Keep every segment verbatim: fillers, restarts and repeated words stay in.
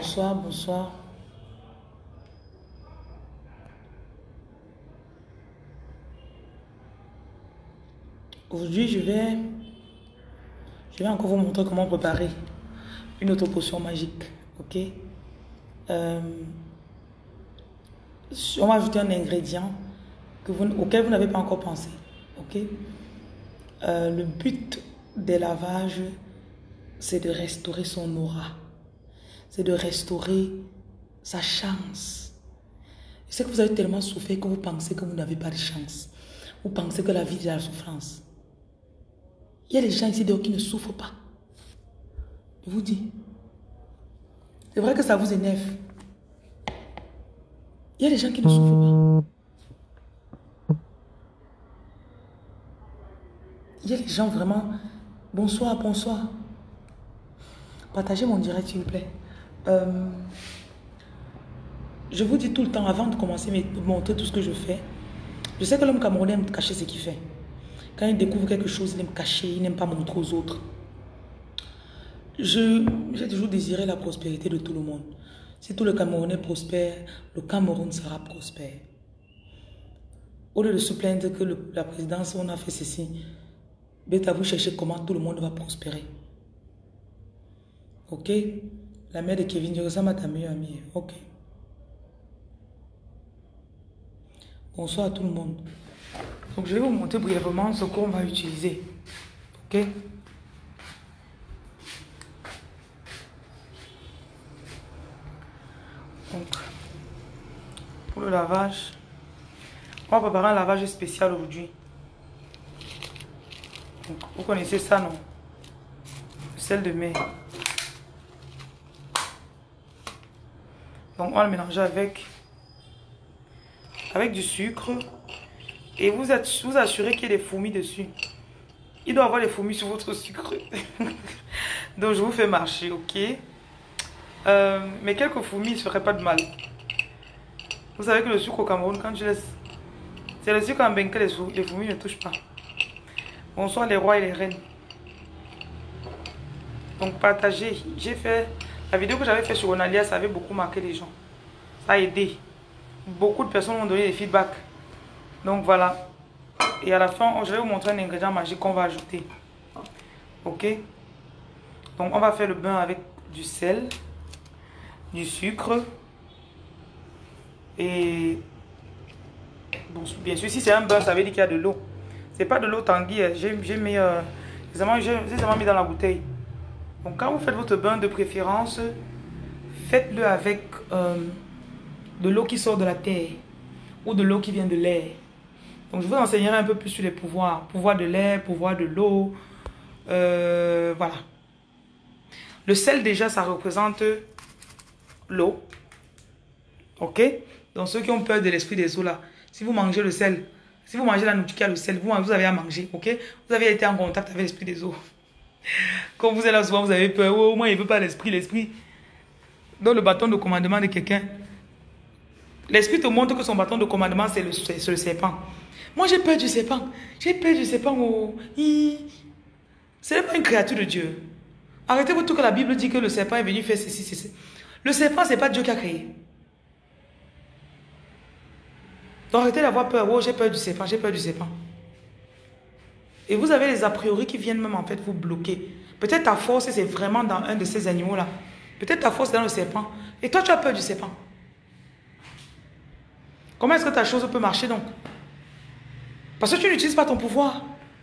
Bonsoir, bonsoir. Aujourd'hui, je vais, je vais encore vous montrer comment préparer une autre potion magique. Ok? Euh, on va ajouter un ingrédient que vous, auquel vous n'avez pas encore pensé. Ok? Euh, le but des lavages, c'est de restaurer son aura. C'est de restaurer sa chance. Je sais que vous avez tellement souffert que vous pensez que vous n'avez pas de chance. Vous pensez que la vie est la souffrance. Il y a des gens ici dehors qui ne souffrent pas. Je vous dis. C'est vrai que ça vous énerve. Il y a des gens qui ne souffrent pas. Il y a des gens vraiment... Bonsoir, bonsoir. Partagez mon direct, s'il vous plaît. Euh, je vous dis tout le temps, avant de commencer à montrer tout ce que je fais, je sais que l'homme camerounais aime cacher ce qu'il fait. Quand il découvre quelque chose, il aime cacher, il n'aime pas montrer aux autres. Je, j'ai toujours désiré la prospérité de tout le monde. Si tout le Camerounais prospère, le Cameroun sera prospère. Au lieu de se plaindre que le, la présidence, on a fait ceci, bête à vous chercher comment tout le monde va prospérer. Ok? La mère de Kevin, je ressemble à ta meilleure amie. Ok. Bonsoir à tout le monde. Donc je vais vous montrer brièvement ce qu'on va utiliser. Ok? Donc, pour le lavage, on va préparer un lavage spécial aujourd'hui. Donc, vous connaissez ça, non? Le sel de mer. Donc, on va le mélanger avec, avec du sucre. Et vous, êtes, vous assurez qu'il y ait des fourmis dessus. Il doit y avoir des fourmis sur votre sucre. Donc, je vous fais marcher, ok? Euh, mais quelques fourmis ne se feraient pas de mal. Vous savez que le sucre au Cameroun, quand tu laisses... C'est le sucre en bain que les, les fourmis ne touchent pas. Bonsoir les rois et les reines. Donc, partagez. J'ai fait... La vidéo que j'avais fait sur Onalia, ça avait beaucoup marqué les gens. Ça a aidé. Beaucoup de personnes m'ont donné des feedbacks. Donc voilà. Et à la fin, je vais vous montrer un ingrédient magique qu'on va ajouter. Ok? Donc on va faire le bain avec du sel, du sucre. Et bon, bien sûr, si c'est un bain, ça veut dire qu'il y a de l'eau. C'est pas de l'eau tanguy. J'ai mis, euh, j'ai mis dans la bouteille. Donc quand vous faites votre bain de préférence, faites-le avec euh, de l'eau qui sort de la terre ou de l'eau qui vient de l'air. Donc je vous enseignerai un peu plus sur les pouvoirs. Pouvoir de l'air, pouvoir de l'eau. Euh, voilà. Le sel déjà, ça représente l'eau. Ok? Donc ceux qui ont peur de l'esprit des eaux là, si vous mangez le sel, si vous mangez la nourriture qui a le sel, vous, vous avez à manger. Ok? Vous avez été en contact avec l'esprit des eaux. Quand vous êtes là souvent, vous avez peur. Oh, moi, il ne veut pas l'esprit. L'esprit. Dans le bâton de commandement de quelqu'un. L'esprit te montre que son bâton de commandement, c'est le, le serpent. Moi, j'ai peur du serpent. J'ai peur du serpent. Oh. Ce n'est pas une créature de Dieu. Arrêtez-vous tout que la Bible dit que le serpent est venu faire ceci, ceci. Le serpent, ce n'est pas Dieu qui a créé. Donc arrêtez d'avoir peur. Oh, j'ai peur du serpent, j'ai peur du serpent. Et vous avez les a priori qui viennent même en fait vous bloquer. Peut-être ta force, c'est vraiment dans un de ces animaux-là. Peut-être ta force est dans le serpent. Et toi, tu as peur du serpent. Comment est-ce que ta chose peut marcher donc? Parce que tu n'utilises pas ton pouvoir.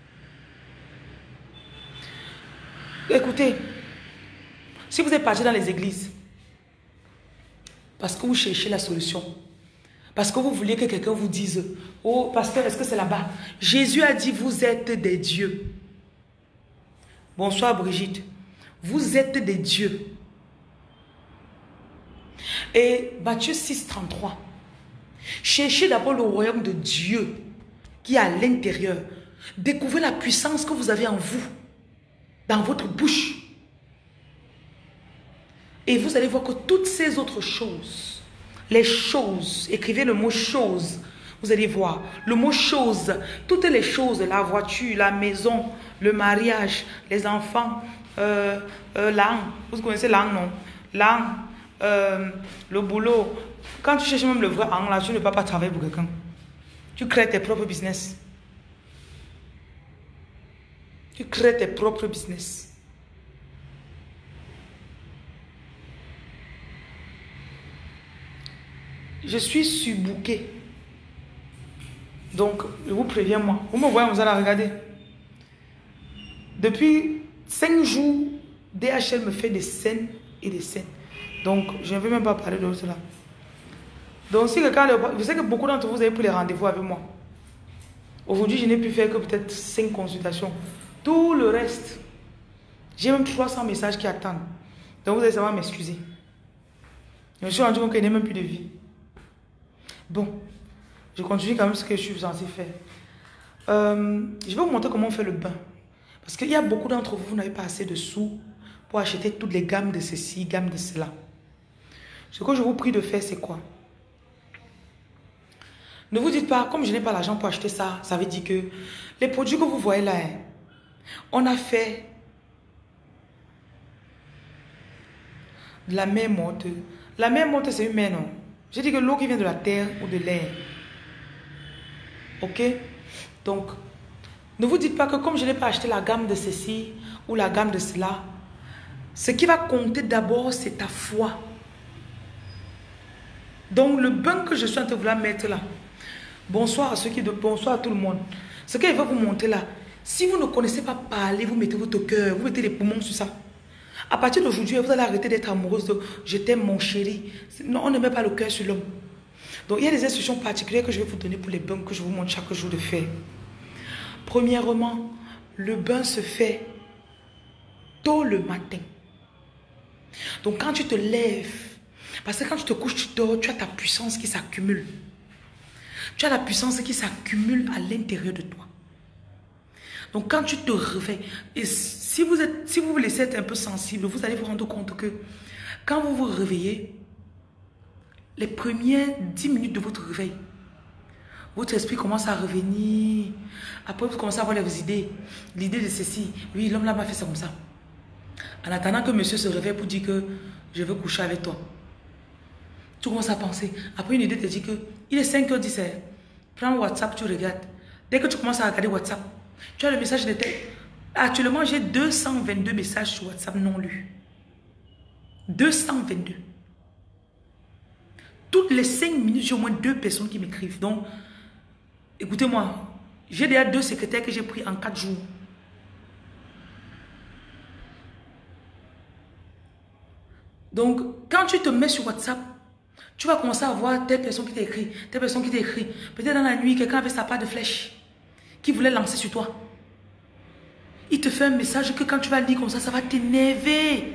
Écoutez, si vous êtes parti dans les églises, parce que vous cherchez la solution, parce que vous voulez que quelqu'un vous dise, oh pasteur, est-ce que c'est là-bas? Jésus a dit, vous êtes des dieux. Bonsoir Brigitte. Vous êtes des dieux. Et Matthieu six, trente-trois. Cherchez d'abord le royaume de Dieu qui est à l'intérieur. Découvrez la puissance que vous avez en vous, dans votre bouche. Et vous allez voir que toutes ces autres choses, les choses, écrivez le mot chose, vous allez voir, le mot chose, toutes les choses, la voiture, la maison, le mariage, les enfants, euh, euh, l'âne, vous connaissez l'âne, non? L'âne, euh, le boulot. Quand tu cherches même le vrai angle, là, tu ne peux pas travailler pour quelqu'un. Tu crées tes propres business. Tu crées tes propres business. Je suis surbooké. Donc, je vous préviens, moi. Vous me voyez, vous allez regarder. Depuis cinq jours, D H L me fait des scènes et des scènes. Donc, je ne vais même pas parler de cela. Donc, si quelqu'un... Vous savez que beaucoup d'entre vous avez pris les rendez-vous avec moi. Aujourd'hui, je n'ai pu faire que peut-être cinq consultations. Tout le reste, j'ai même trois cents messages qui attendent. Donc, vous allez savoir m'excuser. Je me suis rendu compte qu'il n'y a même plus de vie. Bon, je continue quand même ce que je suis censé faire. Euh, je vais vous montrer comment on fait le bain. Parce qu'il y a beaucoup d'entre vous, vous n'avez pas assez de sous pour acheter toutes les gammes de ceci, gammes de cela. Ce que je vous prie de faire, c'est quoi? Ne vous dites pas, comme je n'ai pas l'argent pour acheter ça, ça veut dire que les produits que vous voyez là, hein, on a fait de la mer morte. La mer morte, c'est une mer, non? J'ai dit que l'eau qui vient de la terre ou de l'air. Ok? Donc, ne vous dites pas que comme je n'ai pas acheté la gamme de ceci ou la gamme de cela, ce qui va compter d'abord, c'est ta foi. Donc, le bain que je suis en train de vouloir mettre là, bonsoir à ceux qui... Bonsoir à tout le monde. Ce que je vais vous montrer là, si vous ne connaissez pas parler, vous mettez votre cœur, vous mettez les poumons sur ça. À partir d'aujourd'hui, vous allez arrêter d'être amoureuse de je t'aime mon chéri. Non, on ne met pas le cœur sur l'homme. Donc, il y a des instructions particulières que je vais vous donner pour les bains que je vous montre chaque jour de faire. Premièrement, le bain se fait tôt le matin. Donc, quand tu te lèves, parce que quand tu te couches, tu dors, tu as ta puissance qui s'accumule. Tu as la puissance qui s'accumule à l'intérieur de toi. Donc, quand tu te réveilles, et si vous, êtes, si vous vous laissez être un peu sensible, vous allez vous rendre compte que quand vous vous réveillez, les premières dix minutes de votre réveil, votre esprit commence à revenir. Après, vous commencez à avoir les idées. L'idée de ceci. Oui, l'homme là m'a fait ça comme ça. En attendant que monsieur se réveille pour dire que je veux coucher avec toi. Tu commences à penser. Après, une idée te dit que il est cinq heures dix. Prends WhatsApp, tu regardes. Dès que tu commences à regarder WhatsApp, tu as le message de tête. Actuellement, j'ai deux cent vingt-deux messages sur WhatsApp non lus. deux cent vingt-deux. Toutes les cinq minutes, j'ai au moins deux personnes qui m'écrivent. Donc, écoutez-moi, j'ai déjà deux secrétaires que j'ai pris en quatre jours. Donc, quand tu te mets sur WhatsApp, tu vas commencer à voir telle personne qui t'a écrit, telle personne qui t'a écrit. Peut-être dans la nuit, quelqu'un avait sa part de flèche qui voulait lancer sur toi. Il te fait un message que quand tu vas lire comme ça, ça va t'énerver.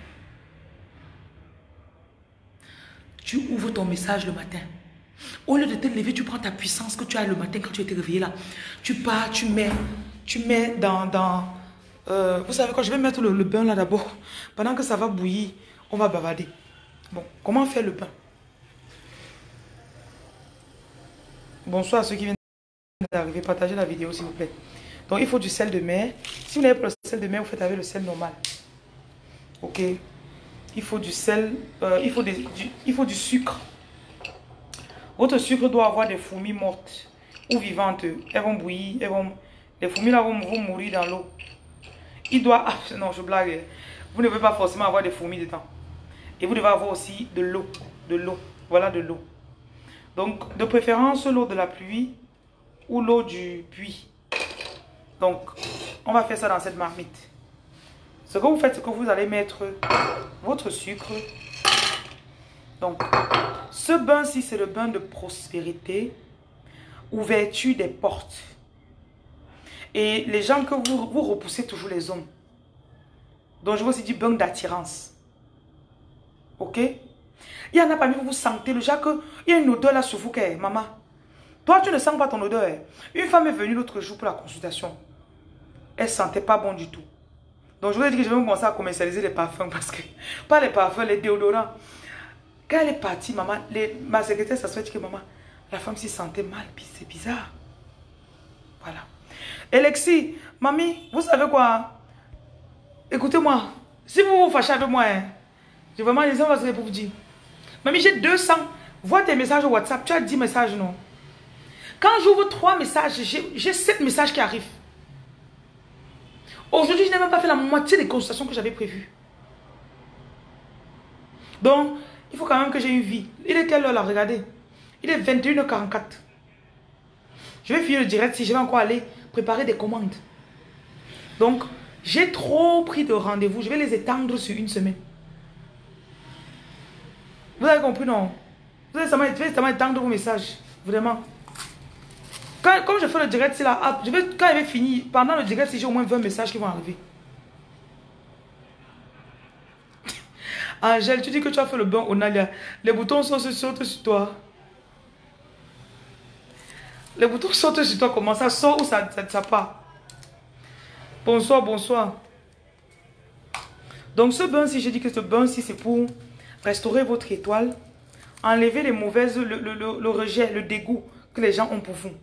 Tu ouvres ton message le matin. Au lieu de te lever, tu prends ta puissance que tu as le matin quand tu étais réveillé là. Tu pars, tu mets, tu mets dans... dans euh, vous savez quoi, je vais mettre le, le bain là d'abord. Pendant que ça va bouillir, on va bavarder. Bon, comment faire le pain? Bonsoir à ceux qui viennent d'arriver. Partagez la vidéo s'il vous plaît. Donc, il faut du sel de mer. Si vous n'avez pas le sel de mer, vous faites avec le sel normal. Ok. Il faut du sel. Euh, il, faut des, du, il faut du sucre. Votre sucre doit avoir des fourmis mortes ou vivantes. Elles vont bouillir. Elles vont, les fourmis là vont, vont mourir dans l'eau. Il doit... Ah, non, je blague. Vous ne devez pas forcément avoir des fourmis dedans. Et vous devez avoir aussi de l'eau. De l'eau. Voilà de l'eau. Donc, de préférence, l'eau de la pluie ou l'eau du puits. Donc, on va faire ça dans cette marmite. Ce que vous faites, c'est que vous allez mettre votre sucre. Donc, ce bain-ci, c'est le bain de prospérité, ouverture des portes. Et les gens que vous, vous repoussez toujours les hommes. Donc, je vous ai dit bain d'attirance. Ok? Il y en a parmi vous, vous sentez le genre que il y a une odeur là sur vous, que, maman. Toi, tu ne sens pas ton odeur. Une femme est venue l'autre jour pour la consultation. Elle ne sentait pas bon du tout. Donc, je vous ai dit que je vais commencer à commercialiser les parfums parce que, pas les parfums, les déodorants. Quand elle est partie, maman, les, ma secrétaire s'assoit et dit que maman, la femme s'y sentait mal, puis c'est bizarre. Voilà. Alexis, mamie, vous savez quoi? Écoutez-moi, si vous vous fâchez avec moi, hein, J'ai vraiment les gens pour vous dire. Mamie, j'ai deux cents. Vois tes messages au WhatsApp. Tu as dix messages, non? Quand j'ouvre trois messages, j'ai sept messages qui arrivent. Aujourd'hui, je n'ai même pas fait la moitié des consultations que j'avais prévues. Donc, il faut quand même que j'ai une vie. Il est quelle heure là? Regardez. Il est vingt et une heures quarante-quatre. Je vais finir le direct si je vais encore aller préparer des commandes. Donc, j'ai trop pris de rendez-vous. Je vais les étendre sur une semaine. Vous avez compris, non? Vous allez seulement étendre vos messages. Vraiment. Quand, comme je fais le direct, c'est là, je vais, quand il va finir, pendant le direct, si j'ai au moins vingt messages qui vont arriver. Angèle, tu dis que tu as fait le bain au Nalia. Les boutons sautent, sautent sur toi. Les boutons sautent sur toi, comment ça sort ou ça, ça, ça part? Bonsoir, bonsoir. Donc ce bain-ci, j'ai dit que ce bain-ci, c'est pour restaurer votre étoile, enlever les mauvaises, le, le, le, le rejet, le dégoût que les gens ont pour vous.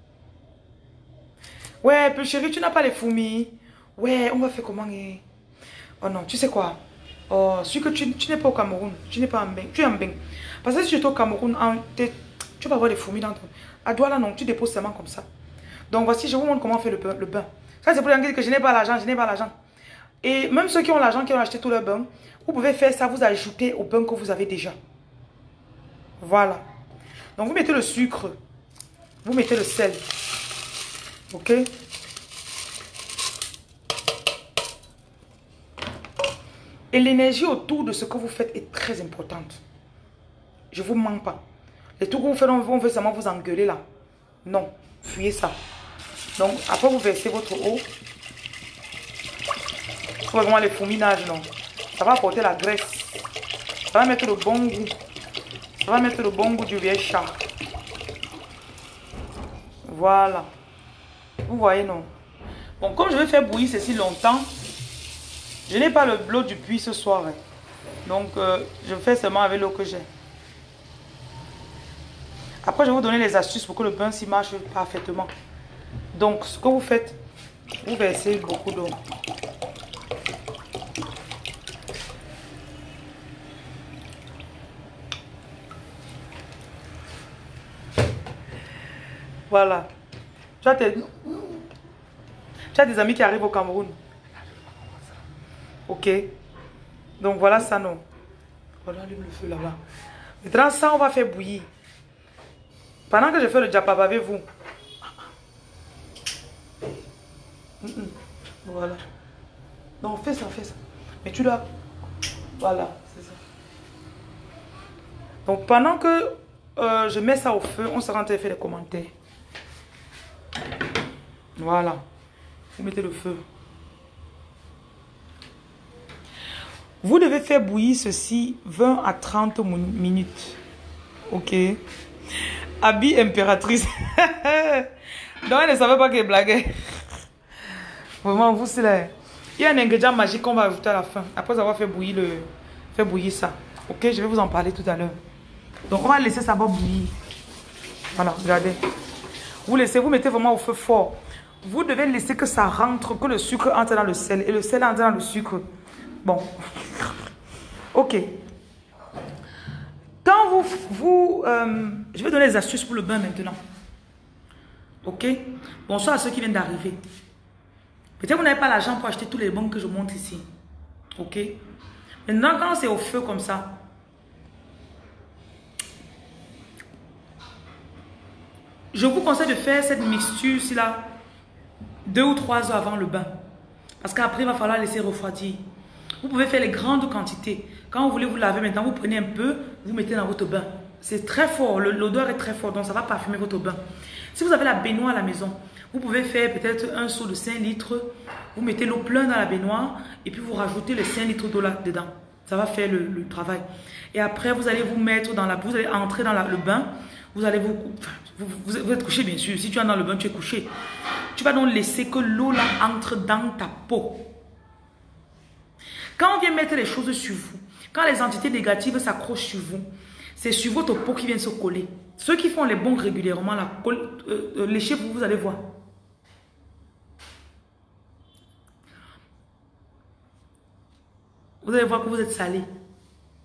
Ouais, peu chérie, tu n'as pas les fourmis. Ouais, on va faire comment? Oh non, tu sais quoi? Oh, celui que tu, tu n'es pas au Cameroun, tu n'es pas en Beng, tu es en Beng. Parce que si tu es au Cameroun, en, tu vas avoir des fourmis dans ton... À Douala, non, tu déposes seulement comme ça. Donc voici, je vous montre comment faire le bain. Le bain. Ça, c'est pour dire que je n'ai pas l'argent, je n'ai pas l'argent. Et même ceux qui ont l'argent, qui ont acheté tout leur bain, vous pouvez faire ça, vous ajoutez au bain que vous avez déjà. Voilà. Donc vous mettez le sucre, vous mettez le sel. Ok? Et l'énergie autour de ce que vous faites est très importante. Je ne vous mens pas. Les trucs que vous faites, on veut seulement vous engueuler là. Non, fuyez ça. Donc, après vous versez votre eau. Faut vraiment les fourminages, non. Ça va apporter la graisse. Ça va mettre le bon goût. Ça va mettre le bon goût du vieil chat. Voilà. Vous voyez, non? Bon, comme je vais faire bouillir ceci longtemps, je n'ai pas le l'eau du puits ce soir. Hein. Donc, euh, je fais seulement avec l'eau que j'ai. Après, je vais vous donner les astuces pour que le bain s'y marche parfaitement. Donc, ce que vous faites, vous versez beaucoup d'eau. Voilà. Tu as, tes... tu as des amis qui arrivent au Cameroun. Ok. Donc, voilà ça, non. Voilà, allume le feu là-bas. Maintenant, ça, on va faire bouillir. Pendant que je fais le diapaba avec vous. Mm -mm. Voilà. Non, fais ça, fais ça. Mais tu dois... Voilà, c'est ça. Donc, pendant que euh, je mets ça au feu, on se rend à faire les commentaires. Voilà. Vous mettez le feu. Vous devez faire bouillir ceci vingt à trente minutes. Ok. Habit impératrice. Donc, elle ne savait pas qu'elle blaguait. Vraiment, vous, c'est là. Il y a un ingrédient magique qu'on va ajouter à la fin. Après avoir fait bouillir, le... fait bouillir ça. Ok, je vais vous en parler tout à l'heure. Donc, on va laisser ça va bouillir. Voilà, regardez. Vous laissez, vous mettez vraiment au feu fort. Vous devez laisser que ça rentre, que le sucre entre dans le sel. Et le sel entre dans le sucre. Bon. Ok. Quand vous... vous euh, je vais donner les astuces pour le bain maintenant. Ok. Bonsoir à ceux qui viennent d'arriver. Peut-être que vous n'avez pas l'argent pour acheter tous les bains que je montre ici. Ok. Maintenant, quand c'est au feu comme ça, je vous conseille de faire cette mixture-ci là deux ou trois heures avant le bain. Parce qu'après, il va falloir laisser refroidir. Vous pouvez faire les grandes quantités. Quand vous voulez vous laver maintenant, vous prenez un peu, vous mettez dans votre bain. C'est très fort, l'odeur est très forte, donc ça va parfumer votre bain. Si vous avez la baignoire à la maison, vous pouvez faire peut-être un seau de cinq litres. Vous mettez l'eau pleine dans la baignoire et puis vous rajoutez les cinq litres d'eau là-dedans. Ça va faire le, le travail. Et après, vous allez vous mettre dans la... Vous allez entrer dans la, le bain. Vous allez vous, vous, vous... Vous êtes couché, bien sûr. Si tu es dans le bain, tu es couché. Tu vas donc laisser que l'eau là entre dans ta peau. Quand on vient mettre les choses sur vous, quand les entités négatives s'accrochent sur vous, c'est sur votre peau qui vient se coller. Ceux qui font les bons régulièrement, la colle, euh, euh, léchez-vous, vous allez voir. Vous allez voir que vous êtes salé.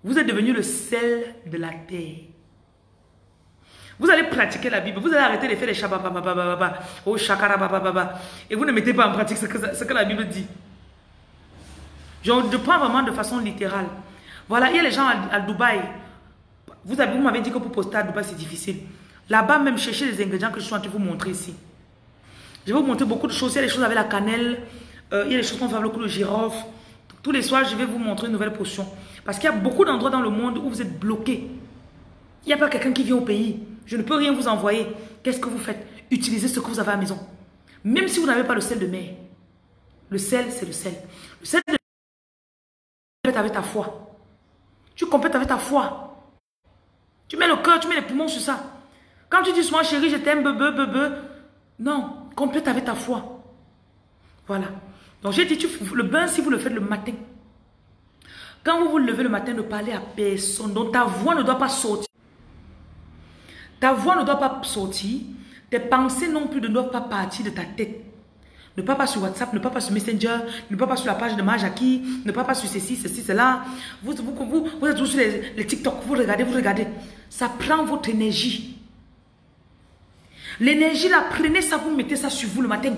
Vous êtes devenu le sel de la terre. Vous allez pratiquer la Bible. Vous allez arrêter de faire les shababababababa, oh shakarabababa. Et vous ne mettez pas en pratique ce que, ce que la Bible dit. Je, je prends vraiment de façon littérale. Voilà, il y a les gens à, à Dubaï. Vous, avez, vous m'avez dit que pour poster à Dubaï, c'est difficile. Là-bas, même chercher les ingrédients que je suis en train de vous montrer ici. Je vais vous montrer beaucoup de choses. Il y a des choses avec la cannelle. Euh, il y a des choses qu'on fait avec le coup de girofle. Tous les soirs, je vais vous montrer une nouvelle potion. Parce qu'il y a beaucoup d'endroits dans le monde où vous êtes bloqués. Il n'y a pas quelqu'un qui vient au pays. Je ne peux rien vous envoyer. Qu'est-ce que vous faites? Utilisez ce que vous avez à la maison. Même si vous n'avez pas le sel de mer. Le sel, c'est le sel. Le sel de mer, tu complètes avec ta foi. Tu complètes avec ta foi. Tu mets le cœur, tu mets les poumons sur ça. Quand tu dis souvent, chérie, je t'aime, bebe, bebe. Non, complète avec ta foi. Voilà. Donc j'ai dit, tu, le bain, si vous le faites le matin. Quand vous vous levez le matin, ne parlez à personne. Donc ta voix ne doit pas sortir. Ta voix ne doit pas sortir. Tes pensées non plus ne doivent pas partir de ta tête. Ne pas pas sur WhatsApp, ne pas pas sur Messenger, ne pas pas sur la page de Majaki, ne pas pas sur ceci, ceci, cela. Vous, vous, vous, vous êtes toujours sur les, les TikTok, vous regardez, vous regardez. Ça prend votre énergie. L'énergie, la prenez ça, vous mettez ça sur vous le matin.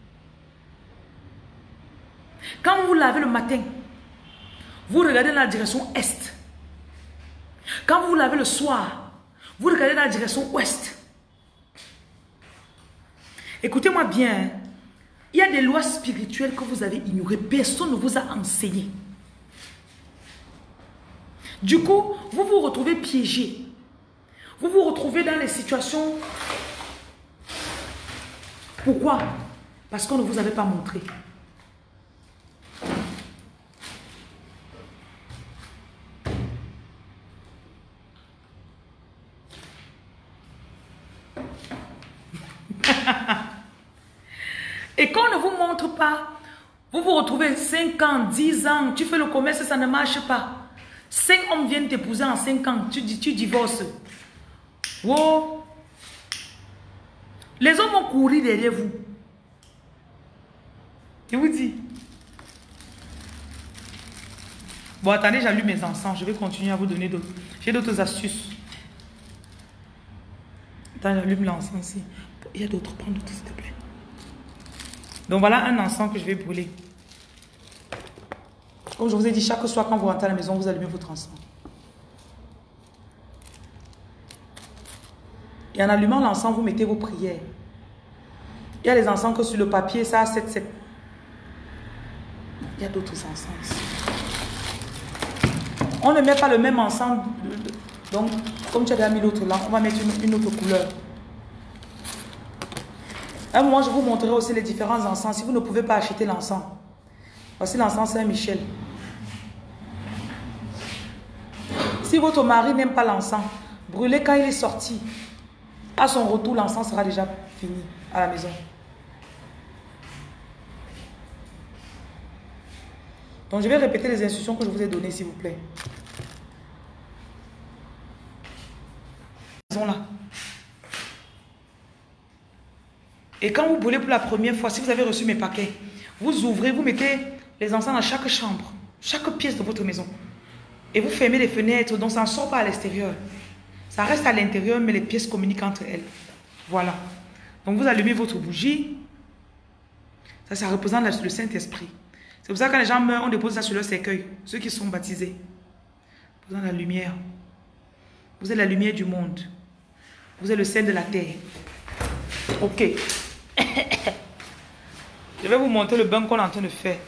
Quand vous vous lavez le matin, vous regardez dans la direction est. Quand vous vous lavez le soir, vous regardez dans la direction ouest. Écoutez-moi bien. Il y a des lois spirituelles que vous avez ignorées. Personne ne vous a enseigné. Du coup, vous vous retrouvez piégé. Vous vous retrouvez dans les situations. Pourquoi? Parce qu'on ne vous avait pas montré. Et quand on ne vous montre pas, vous vous retrouvez cinq ans, dix ans, tu fais le commerce, ça ne marche pas. cinq hommes viennent t'épouser en cinq ans, tu, tu divorces. Wow. Les hommes vont courir derrière vous. Je vous dis. Bon, attendez, j'allume mes encens. Je vais continuer à vous donner d'autres. J'ai d'autres astuces. Attends, j'allume l'encens ici. Il y a d'autres. Prends d'autres, s'il te plaît. Donc voilà un encens que je vais brûler. Comme je vous ai dit, chaque soir quand vous rentrez à la maison, vous allumez votre encens. Et en allumant l'encens, vous mettez vos prières. Il y a les encens que sur le papier, ça a sept sept. Il y a d'autres encens ici. On ne met pas le même encens. Donc, comme tu as déjà mis l'autre là, on va mettre une, une autre couleur. À un moment, je vous montrerai aussi les différents encens. Si vous ne pouvez pas acheter l'encens. Voici l'encens Saint-Michel. Si votre mari n'aime pas l'encens, brûlez quand il est sorti. À son retour, l'encens sera déjà fini à la maison. Donc, je vais répéter les instructions que je vous ai données, s'il vous plaît. Là. Et quand vous brûlez pour la première fois, si vous avez reçu mes paquets, vous ouvrez, vous mettez les encens dans chaque chambre, chaque pièce de votre maison. Et vous fermez les fenêtres, donc ça ne sort pas à l'extérieur. Ça reste à l'intérieur, mais les pièces communiquent entre elles. Voilà. Donc vous allumez votre bougie. Ça, ça représente le Saint-Esprit. C'est pour ça que quand les gens meurent, on dépose ça sur leur cercueil. Ceux qui sont baptisés. Vous êtes la lumière. Vous êtes la lumière du monde. Vous êtes le sel de la terre. Ok. Je vais vous montrer le bain qu'on est en train de faire.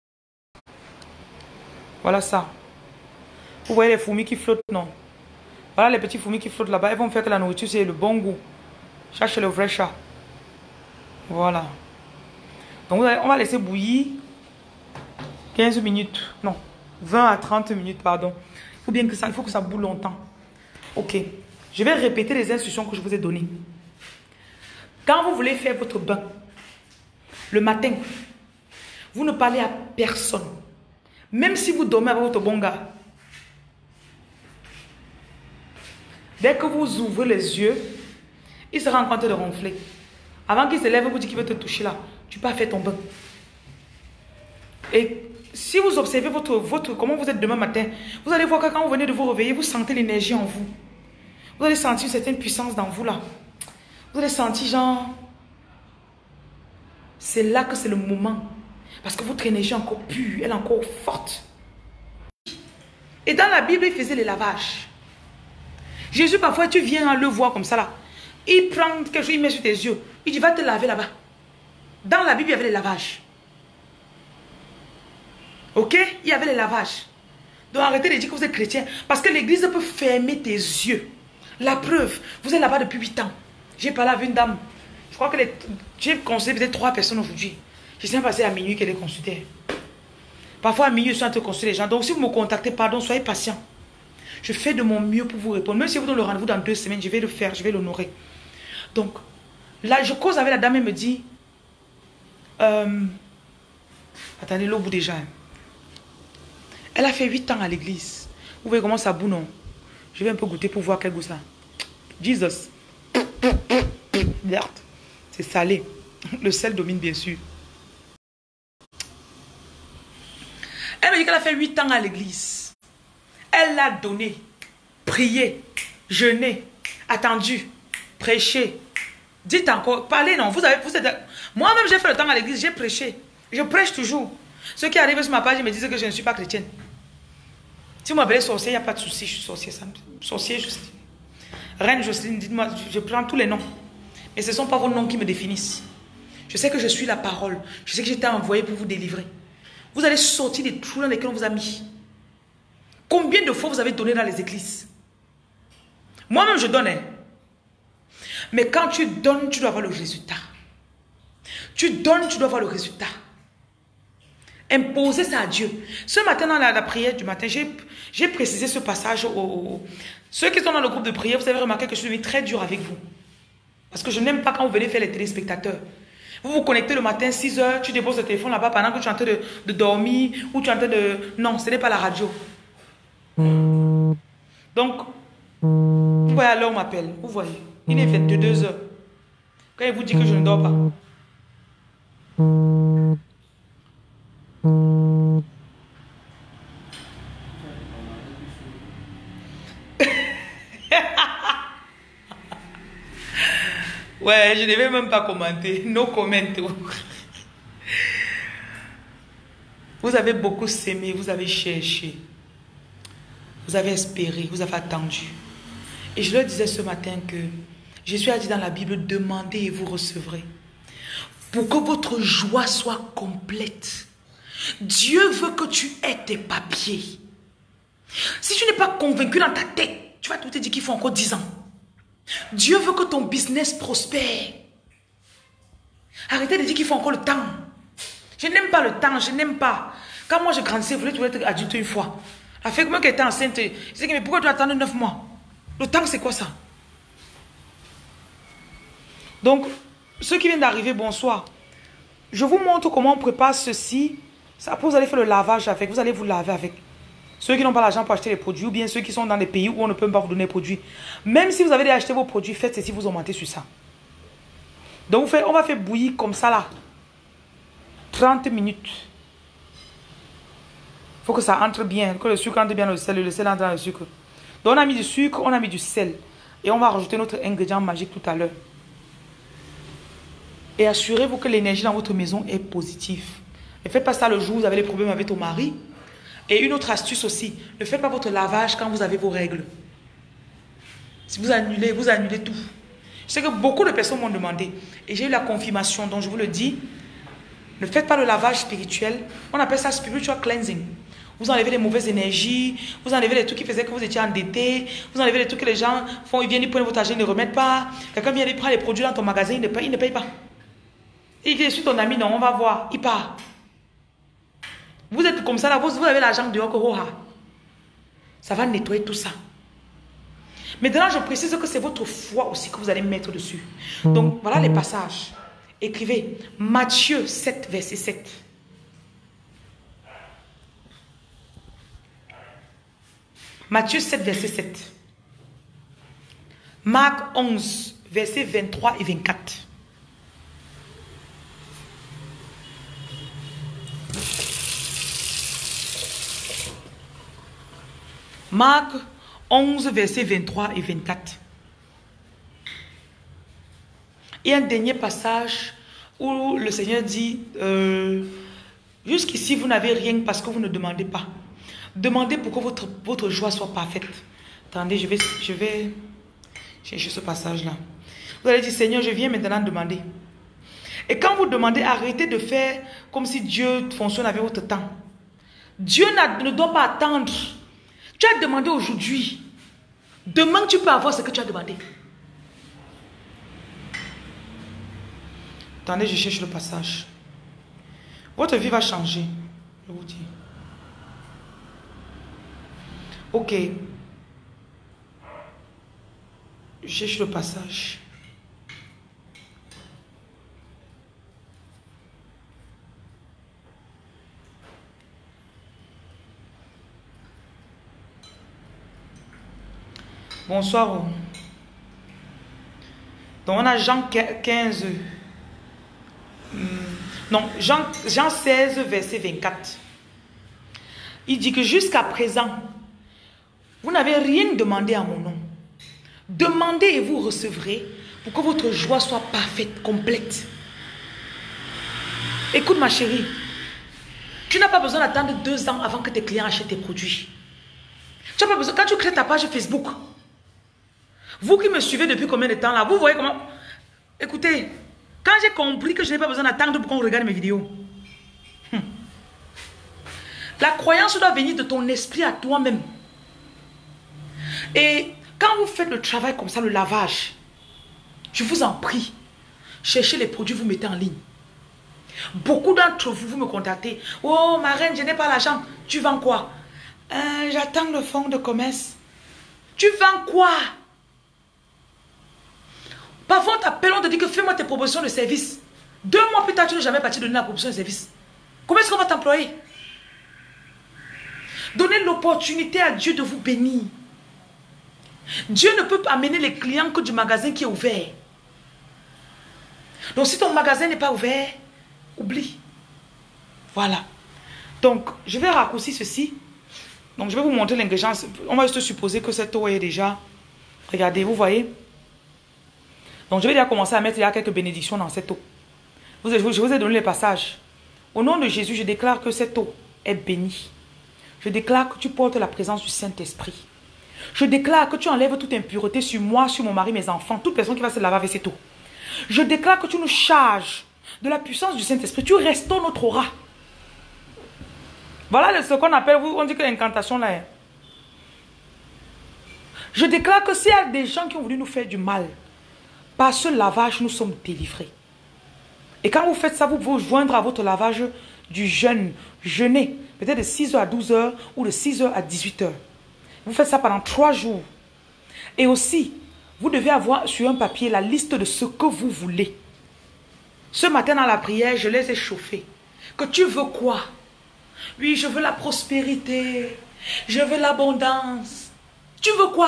Voilà ça. Vous voyez les fourmis qui flottent, non? Voilà les petits fourmis qui flottent là-bas. Elles vont faire que la nourriture, c'est le bon goût. Cherchez le vrai chat. Voilà. Donc on va laisser bouillir quinze minutes. Non, vingt à trente minutes, pardon. Il faut bien que ça, il faut que ça boue longtemps. Ok. Je vais répéter les instructions que je vous ai données. Quand vous voulez faire votre bain, le matin, vous ne parlez à personne. Même si vous dormez avec votre bon gars. Dès que vous ouvrez les yeux, il sera en train de ronfler. Avant qu'il se lève, vous dit qu'il veut te toucher là. Tu peux faire ton bain. Et si vous observez votre, votre, comment vous êtes demain matin, vous allez voir que quand vous venez de vous réveiller, vous sentez l'énergie en vous. Vous allez sentir une certaine puissance dans vous là. Vous allez sentir genre, c'est là que c'est le moment. Parce que votre énergie est encore pure, elle est encore forte. Et dans la Bible, il faisait les lavages. Jésus, parfois, tu viens le voir comme ça là. Il prend quelque chose, il met sur tes yeux. Il dit, va te laver là-bas. Dans la Bible, il y avait les lavages. Ok? Il y avait les lavages. Donc arrêtez de dire que vous êtes chrétien. Parce que l'église peut fermer tes yeux. La preuve, vous êtes là-bas depuis huit ans. J'ai parlé avec une dame. Je crois que j'ai consulté peut-être trois personnes aujourd'hui. Je suis passé à minuit qu'elle est consultée. Parfois à minuit, je suis en train de consulter les gens. Donc si vous me contactez, pardon, soyez patient. Je fais de mon mieux pour vous répondre. Même si vous donnez le rendez-vous dans deux semaines, je vais le faire, je vais l'honorer. Donc, là, je cause avec la dame, elle me dit... Euh, attendez, l'eau bout déjà. Elle a fait huit ans à l'église. Vous voyez comment ça bout, non? Je vais un peu goûter pour voir quel goût ça. Jesus. C'est salé. Le sel domine bien sûr. Elle me dit qu'elle a fait huit ans à l'église. Elle a donné, prié, jeûné, attendu, prêché. Dites encore, parlez non. Vous avez, vous êtes... Moi-même j'ai fait le temps à l'église, j'ai prêché. Je prêche toujours. Ceux qui arrivent sur ma page, ils me disent que je ne suis pas chrétienne. Si vous m'appelez sorcier, il n'y a pas de souci, je suis sorcier. Sorcier, Justine. Reine Justine, dites-moi, je prends tous les noms. Mais ce ne sont pas vos noms qui me définissent. Je sais que je suis la parole. Je sais que j'étais envoyé pour vous délivrer. Vous allez sortir des trous dans lesquels on vous a mis. Combien de fois vous avez donné dans les églises? Moi-même, je donne. Hein. Mais quand tu donnes, tu dois avoir le résultat. Tu donnes, tu dois avoir le résultat. Imposer ça à Dieu. Ce matin, dans la, la prière du matin, j'ai précisé ce passage aux, aux... Ceux qui sont dans le groupe de prière, vous avez remarqué que je suis très dur avec vous. Parce que je n'aime pas quand vous venez faire les téléspectateurs. Vous vous connectez le matin, six heures, tu déposes le téléphone là-bas pendant que tu es en train de, de dormir ou tu es en train de... Non, ce n'est pas la radio. Donc, vous voyez à l'heure on m'appelle. Vous voyez, il est vingt-deux heures. Quand il vous dit que je ne dors pas. Ouais, je ne vais même pas commenter. No comment. Vous avez beaucoup s'aimé, vous avez cherché. Vous avez espéré, vous avez attendu. Et je leur disais ce matin que Jésus a dit dans la Bible, demandez et vous recevrez. Pour que votre joie soit complète. Dieu veut que tu aies tes papiers. Si tu n'es pas convaincu dans ta tête, tu vas te dire qu'il faut encore dix ans. Dieu veut que ton business prospère. Arrêtez de dire qu'il faut encore le temps. Je n'aime pas le temps, je n'aime pas. Quand moi je grandissais, je voulais toujours être adulte une fois. La fille moi qui était enceinte, je disais mais pourquoi tu attends neuf mois? Le temps c'est quoi ça? Donc, ceux qui viennent d'arriver, bonsoir. Je vous montre comment on prépare ceci. Après vous allez faire le lavage avec, vous allez vous laver avec. Ceux qui n'ont pas l'argent pour acheter les produits ou bien ceux qui sont dans des pays où on ne peut pas vous donner les produits. Même si vous avez déjà acheté vos produits, faites ceci, vous augmentez sur ça. Donc vous faites, on va faire bouillir comme ça là. trente minutes. Il faut que ça entre bien, que le sucre entre bien dans le sel, le sel entre dans le sucre. Donc on a mis du sucre, on a mis du sel. Et on va rajouter notre ingrédient magique tout à l'heure. Et assurez-vous que l'énergie dans votre maison est positive. Ne faites pas ça le jour où vous avez des problèmes avec ton mari. Et une autre astuce aussi, ne faites pas votre lavage quand vous avez vos règles. Si vous annulez, vous annulez tout. Je sais que beaucoup de personnes m'ont demandé. Et j'ai eu la confirmation, donc je vous le dis. Ne faites pas le lavage spirituel. On appelle ça spiritual cleansing. Vous enlevez les mauvaises énergies. Vous enlevez les trucs qui faisaient que vous étiez endetté. Vous enlevez les trucs que les gens font. Ils viennent, ils prennent votre argent, ils ne remettent pas. Quelqu'un vient, il prend les produits dans ton magasin, il ne paye, il ne paye pas. Il dit, je suis ton ami, non, on va voir. Il part. Vous êtes comme ça là, vous, vous avez l'argent dehors que oh, ça va nettoyer tout ça. Maintenant, je précise que c'est votre foi aussi que vous allez mettre dessus. Donc, voilà les passages. Écrivez Matthieu sept, verset sept. Matthieu sept, verset sept. Marc onze, verset vingt-trois et vingt-quatre. Marc onze, versets vingt-trois et vingt-quatre. Et un dernier passage où le Seigneur dit, euh, jusqu'ici vous n'avez rien parce que vous ne demandez pas. Demandez pour que votre, votre joie soit parfaite. Attendez, je vais, je vais chercher ce passage-là. Vous allez dire, Seigneur, je viens maintenant demander. Et quand vous demandez, arrêtez de faire comme si Dieu fonctionne avec votre temps. Dieu ne doit pas attendre. Tu as demandé aujourd'hui. Demain, tu peux avoir ce que tu as demandé. Attendez, je cherche le passage. Votre vie va changer. Je vous dis. Ok. Je cherche le passage. Bonsoir. Donc on a Jean quinze. Non, Jean, Jean seize, verset vingt-quatre. Il dit que jusqu'à présent, vous n'avez rien demandé à mon nom. Demandez et vous recevrez pour que votre joie soit parfaite, complète. Écoute ma chérie, tu n'as pas besoin d'attendre deux ans avant que tes clients achètent tes produits. Tu n'as pas besoin, quand tu crées ta page Facebook, vous qui me suivez depuis combien de temps là, vous voyez comment... Écoutez, quand j'ai compris que je n'ai pas besoin d'attendre pour qu'on regarde mes vidéos, hum, la croyance doit venir de ton esprit à toi-même. Et quand vous faites le travail comme ça, le lavage, je vous en prie, cherchez les produits, vous mettez en ligne. Beaucoup d'entre vous, vous me contactez. Oh, ma reine, je n'ai pas l'argent. Tu vends quoi? euh, J'attends le fonds de commerce. Tu vends quoi? Parfois, on t'appelle, on te dit que fais-moi tes propositions de service. Deux mois plus tard, tu n'es jamais parti donner la proposition de service. Comment est-ce qu'on va t'employer? Donnez l'opportunité à Dieu de vous bénir. Dieu ne peut pas amener les clients que du magasin qui est ouvert. Donc, si ton magasin n'est pas ouvert, oublie. Voilà. Donc, je vais raccourcir ceci. Donc, je vais vous montrer l'ingrédient. On va juste supposer que cette eau est déjà... Regardez, vous voyez? Donc, je vais déjà commencer à mettre il y a quelques bénédictions dans cette eau. Vous, je vous ai donné les passages. Au nom de Jésus, je déclare que cette eau est bénie. Je déclare que tu portes la présence du Saint-Esprit. Je déclare que tu enlèves toute impureté sur moi, sur mon mari, mes enfants, toute personne qui va se laver avec cette eau. Je déclare que tu nous charges de la puissance du Saint-Esprit. Tu restaures notre aura. Voilà ce qu'on appelle, on dit que l'incantation là est. Je déclare que s'il y a des gens qui ont voulu nous faire du mal, par ce lavage, nous sommes délivrés. Et quand vous faites ça, vous pouvez vous joindre à votre lavage du jeûne. Jeûner, peut-être de six heures à douze heures ou de six heures à dix-huit heures. Vous faites ça pendant trois jours. Et aussi, vous devez avoir sur un papier la liste de ce que vous voulez. Ce matin dans la prière, je les ai chauffés. Que tu veux quoi? Oui, je veux la prospérité. Je veux l'abondance. Tu veux quoi?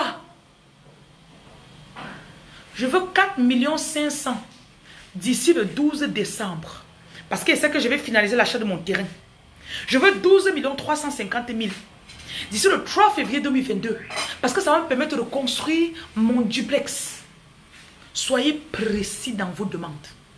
Je veux quatre millions cinq cents d'ici le douze décembre. Parce que c'est que je vais finaliser l'achat de mon terrain. Je veux douze millions trois cent cinquante mille d'ici le trois février deux mille vingt-deux. Parce que ça va me permettre de construire mon duplex. Soyez précis dans vos demandes.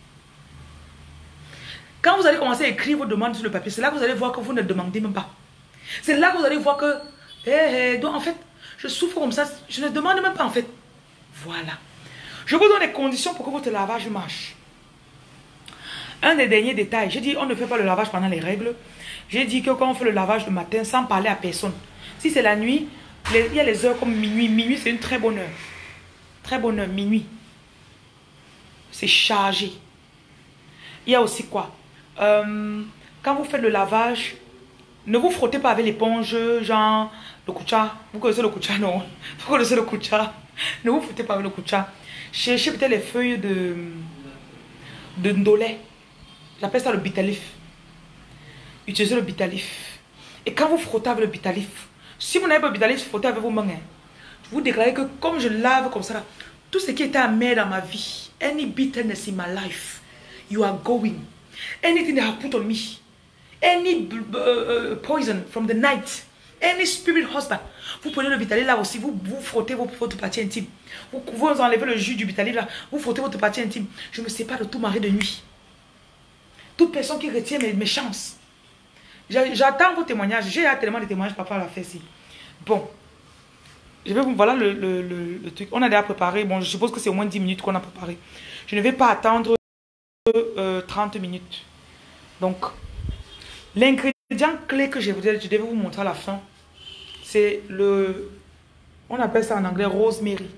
Quand vous allez commencer à écrire vos demandes sur le papier, c'est là que vous allez voir que vous ne demandez même pas. C'est là que vous allez voir que, hey, hey, donc en fait, je souffre comme ça, je ne demande même pas en fait. Voilà. Je vous donne les conditions pour que votre lavage marche. Un des derniers détails, j'ai dit on ne fait pas le lavage pendant les règles. J'ai dit que quand on fait le lavage le matin sans parler à personne. Si c'est la nuit, les, il y a les heures comme minuit. Minuit c'est une très bonne heure. Très bonne heure, minuit. C'est chargé. Il y a aussi quoi? Euh, quand vous faites le lavage, ne vous frottez pas avec l'éponge, genre le kucha. Vous connaissez le kucha, non? Vous connaissez le kucha? Ne vous frottez pas avec le kucha. Cherchez peut-être les feuilles de, de ndolé. J'appelle ça le bitalif. Utilisez le bitalif. Et quand vous frottez avec le bitalif, si vous n'avez pas le bitalif, frottez avec vos mains. Hein. Vous déclarez que comme je lave comme ça, là, tout ce qui était amer dans ma vie, any bitterness in my life, you are going. Anything that I have put on me, any uh, uh, poison from the night Any spirit husband. Vous prenez le Vitali là aussi, vous, vous frottez votre, votre partie intime. Vous, vous enlevez le jus du Vitali là, vous frottez votre partie intime. Je me sépare de tout mari de nuit. Toute personne qui retient mes, mes chances. J'attends vos témoignages. J'ai tellement de témoignages, papa l'a fait ici. Bon. Je vais vous... Voilà le, le, le, le truc. On a déjà préparé. Bon, je suppose que c'est au moins dix minutes qu'on a préparé. Je ne vais pas attendre euh, trente minutes. Donc, l'ingrédient clé que je, vous, je devais vous montrer à la fin, c'est le... On appelle ça en anglais rosemary.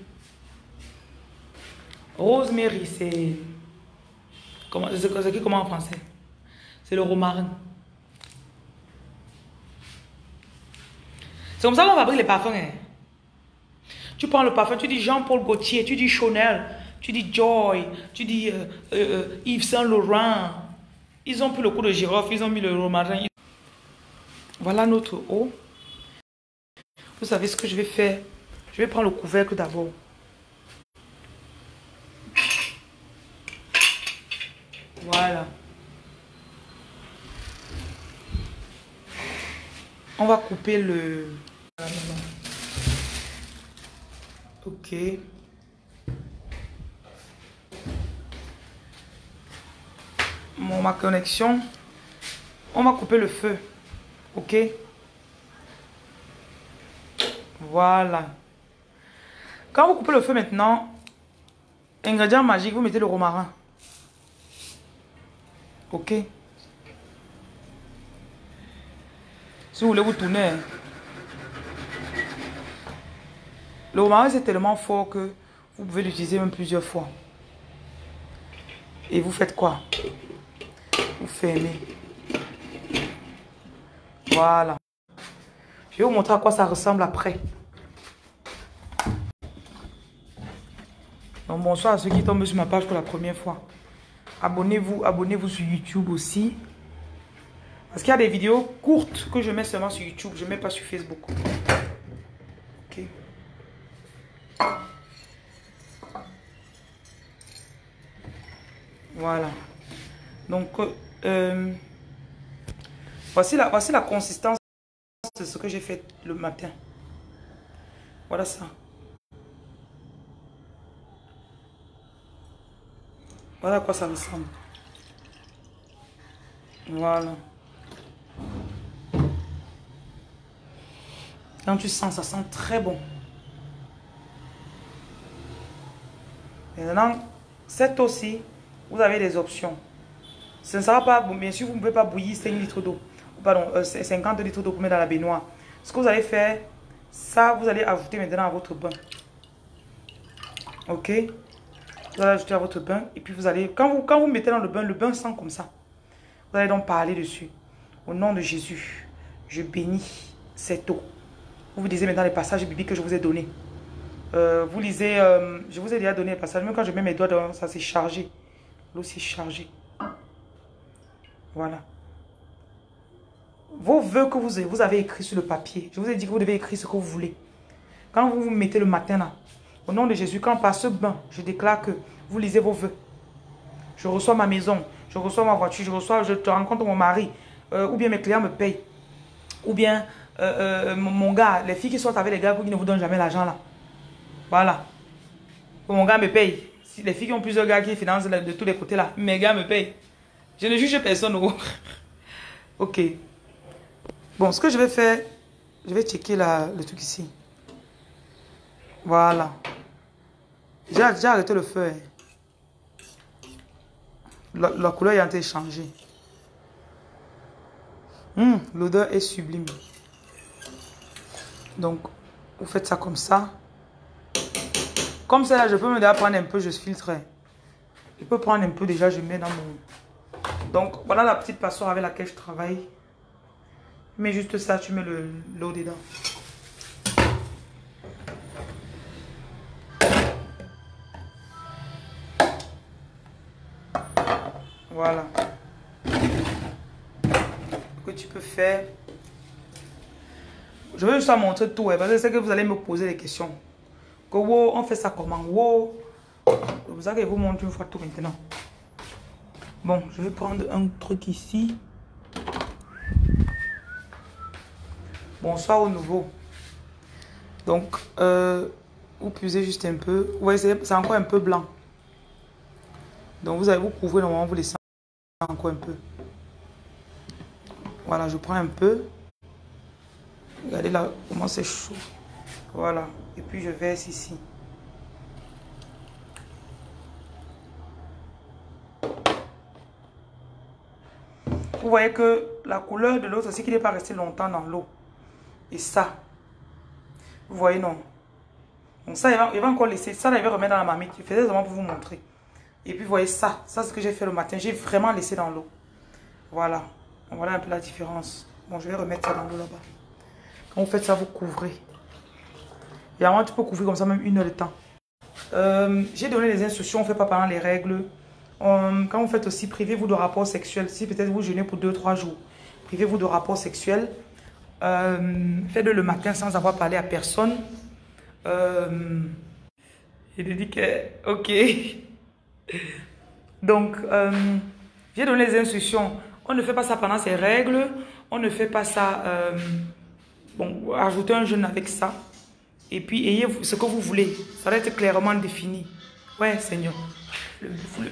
Rosemary, c'est... Comment, c'est comment en français? C'est le romarin. C'est comme ça qu'on fabrique les parfums. Hein. Tu prends le parfum, tu dis Jean-Paul Gaultier, tu dis Chanel, tu dis Joy, tu dis euh, euh, Yves Saint Laurent. Ils ont pris le coup de girofle, ils ont mis le romarin. Voilà notre eau. Vous savez ce que je vais faire? Je vais prendre le couvercle d'abord. Voilà. On va couper le... Ok. Bon, ma connexion. On va couper le feu. Ok. Voilà. Quand vous coupez le feu maintenant, ingrédient magique, vous mettez le romarin. Ok. Si vous voulez vous tourner. Hein. Le romarin c'est tellement fort que vous pouvez l'utiliser même plusieurs fois. Et vous faites quoi? Vous fermez. Voilà. Je vais vous montrer à quoi ça ressemble après. Donc bonsoir à ceux qui tombent sur ma page pour la première fois. Abonnez-vous, abonnez-vous sur YouTube aussi. Parce qu'il y a des vidéos courtes que je mets seulement sur YouTube. Je ne mets pas sur Facebook. Ok. Voilà. Donc, euh, voici, la, voici la consistance de ce que j'ai fait le matin. Voilà ça. Voilà à quoi ça ressemble. Voilà. Quand tu sens, ça sent très bon. Maintenant, cette eau-ci, vous avez des options. Ce ne sera pas, bien sûr, vous ne pouvez pas bouillir cinq litres d'eau. Pardon, euh, cinquante litres d'eau pour mettre dans la baignoire. Ce que vous allez faire, ça, vous allez ajouter maintenant à votre bain. Ok? Vous allez ajouter à votre bain. Et puis vous allez, quand vous, quand vous mettez dans le bain, le bain sent comme ça. Vous allez donc parler dessus. Au nom de Jésus, je bénis cette eau. Vous vous lisez maintenant les passages bibliques que je vous ai donnés. Euh, vous lisez, euh, je vous ai déjà donné les passages. Même quand je mets mes doigts dans ça, c'est chargé. L'eau, c'est chargé. Voilà. Vos vœux que vous, vous avez écrits sur le papier. Je vous ai dit que vous devez écrire ce que vous voulez. Quand vous vous mettez le matin là, au nom de Jésus, quand par ce bain, je déclare que vous lisez vos vœux. Je reçois ma maison, je reçois ma voiture, je reçois, je te rencontre mon mari, euh, ou bien mes clients me payent, ou bien euh, euh, mon, mon gars, les filles qui sont avec les gars pour qu'ils ne vous donnent jamais l'argent là. Voilà. Mon gars me paye. Si les filles qui ont plusieurs gars qui financent de, de tous les côtés là, mes gars me payent. Je ne juge personne. Oh. Ok. Bon, ce que je vais faire, je vais checker la, le truc ici. Voilà. J'ai arrêté le feu. La, la couleur est en train de changer. Hum, l'odeur est sublime. Donc, vous faites ça comme ça. Comme ça, là, je peux me déjà prendre un peu, je filtre. Je peux prendre un peu déjà, je mets dans mon... Donc, voilà la petite passoire avec laquelle je travaille. Mais juste ça, tu mets l'eau dedans. Voilà. Ce que tu peux faire. Je vais juste vous montrer tout, hein, parce que c'est que vous allez me poser des questions. Que wow, on fait ça comment? Wow. C'est pour ça que je vous montre une fois tout maintenant. Bon, je vais prendre un truc ici. Bonsoir au nouveau. Donc, euh, vous puisez juste un peu. Vous voyez, c'est encore un peu blanc. Donc, vous allez vous couvrir normalement, vous laissez encore un peu. Voilà, je prends un peu. Regardez là comment c'est chaud. Voilà. Et puis, je verse ici. Vous voyez que la couleur de l'eau, c'est qu'il n'est pas resté longtemps dans l'eau. Et ça, vous voyez, non. Donc ça, il va, il va encore laisser. Ça, là, il va remettre dans la marmite. Je faisais vraiment pour vous montrer. Et puis, vous voyez ça. Ça, c'est ce que j'ai fait le matin. J'ai vraiment laissé dans l'eau. Voilà. Voilà un peu la différence. Bon, je vais remettre ça dans l'eau là-bas. Quand vous faites ça, vous couvrez. Et avant, tu peux couvrir comme ça même une heure de temps. Euh, j'ai donné les instructions. On ne fait pas pendant les règles. Euh, quand vous faites aussi, privez-vous de rapports sexuels. Si peut-être vous jeûnez pour deux trois jours, privez-vous de rapports sexuels. Euh, Faites-le le matin sans avoir parlé à personne. Euh, il dit que, ok. Donc, euh, j'ai donné les instructions. On ne fait pas ça pendant ces règles. On ne fait pas ça. Euh, bon, ajoutez un jeûne avec ça. Et puis, ayez ce que vous voulez. Ça doit être clairement défini. Ouais, Seigneur. Le, le,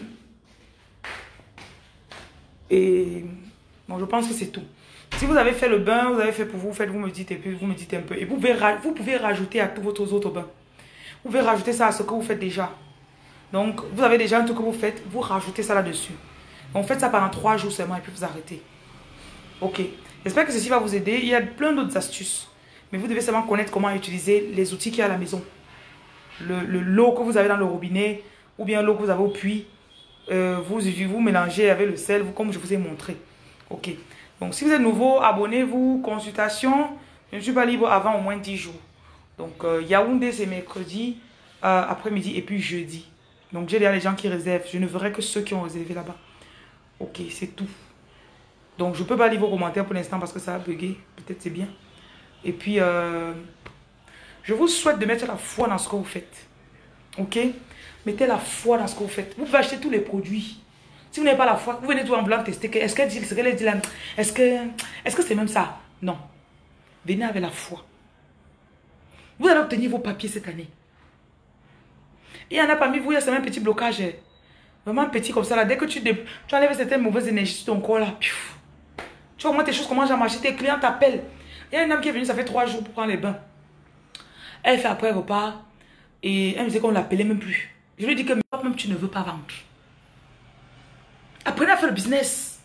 Et bon, je pense que c'est tout. Si vous avez fait le bain, vous avez fait pour vous, faites, vous me dites et puis vous me dites un peu. Et vous pouvez, vous pouvez rajouter à tous vos autres bains. Vous pouvez rajouter ça à ce que vous faites déjà. Donc, vous avez déjà un truc que vous faites, vous rajoutez ça là-dessus. Donc, faites ça pendant trois jours seulement et puis vous arrêtez. Ok. J'espère que ceci va vous aider. Il y a plein d'autres astuces. Mais vous devez seulement connaître comment utiliser les outils qu'il y a à la maison. Le, le, l'eau que vous avez dans le robinet ou bien l'eau que vous avez au puits. Euh, vous, vous mélangez avec le sel, vous, comme je vous ai montré. Ok. Donc, si vous êtes nouveau, abonnez-vous. Consultation. Je ne suis pas libre avant au moins dix jours. Donc, euh, Yaoundé, c'est mercredi, euh, après-midi et puis jeudi. Donc, j'ai déjà les gens qui réservent. Je ne verrai que ceux qui ont réservé là-bas. Ok, c'est tout. Donc, je ne peux pas lire vos commentaires pour l'instant parce que ça a bugué. Peut-être c'est bien. Et puis, euh, je vous souhaite de mettre la foi dans ce que vous faites. Ok? Mettez la foi dans ce que vous faites. Vous pouvez acheter tous les produits. Si vous n'avez pas la foi, vous venez tout en blanc tester. Est-ce qu'elle dit ce qu'elle dit là? Est-ce que est-ce que c'est même ça? Non. Venez avec la foi. Vous allez obtenir vos papiers cette année. Il y en a parmi vous, il y a un petit blocage. Vraiment petit comme ça. Là. Dès que tu, dé... tu enlèves certaines mauvaises énergies sur ton corps, là, piouf, tu vois, moi, tes choses commencent à marcher. Tes clients t'appellent. Il y a une dame qui est venue, ça fait trois jours pour prendre les bains. Elle fait après repas. Et elle me disait qu'on ne l'appelait même plus. Je lui dis que même tu ne veux pas vendre. Apprenez à faire le business.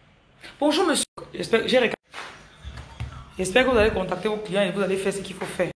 Bonjour monsieur. J'espère que vous allez contacter vos clients et vous allez faire ce qu'il faut faire.